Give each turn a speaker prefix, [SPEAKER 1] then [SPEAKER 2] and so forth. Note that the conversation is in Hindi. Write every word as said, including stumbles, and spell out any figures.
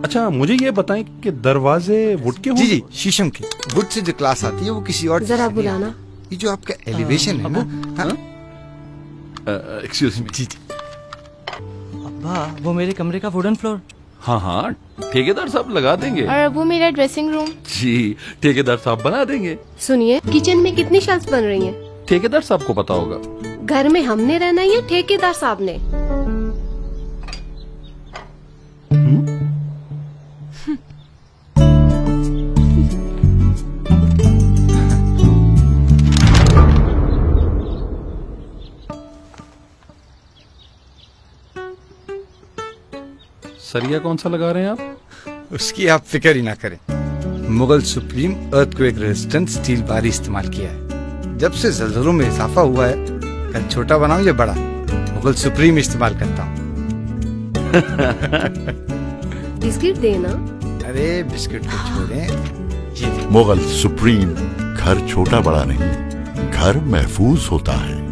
[SPEAKER 1] अच्छा मुझे ये बताएं कि दरवाजे वुड के
[SPEAKER 2] जी जी शीशम के। वुड से जो क्लास आती है वो किसी और
[SPEAKER 3] जरा बुलाना।
[SPEAKER 2] ये जो आपका एलिवेशन है ना।
[SPEAKER 1] Excuse me.
[SPEAKER 2] जी जी
[SPEAKER 4] अब्बा वो मेरे कमरे का वुडन फ्लोर।
[SPEAKER 1] हाँ हाँ ठेकेदार साहब लगा देंगे।
[SPEAKER 3] और अबू मेरा ड्रेसिंग रूम।
[SPEAKER 1] जी ठेकेदार साहब बना देंगे।
[SPEAKER 3] सुनिए किचन में कितनी शेल्फ्स बन रही हैं?
[SPEAKER 1] ठेकेदार साहब को पता होगा।
[SPEAKER 3] घर में हमने रहना है या ठेकेदार साहब ने?
[SPEAKER 1] सरिया कौन सा लगा रहे हैं आप?
[SPEAKER 2] उसकी आप फिक्र ही ना करें। Mughal supreme earthquake resistant steel bar इस्तेमाल किया है। जब से ज़लज़लों में इजाफा हुआ है, कल छोटा बनाऊं या बड़ा, मुगल सुप्रीम इस्तेमाल करता हूँ।
[SPEAKER 3] बिस्किट देना।
[SPEAKER 2] अरे बिस्किट को छोड़ें।
[SPEAKER 5] मुगल सुप्रीम घर छोटा बड़ा नहीं, घर महफूज होता है।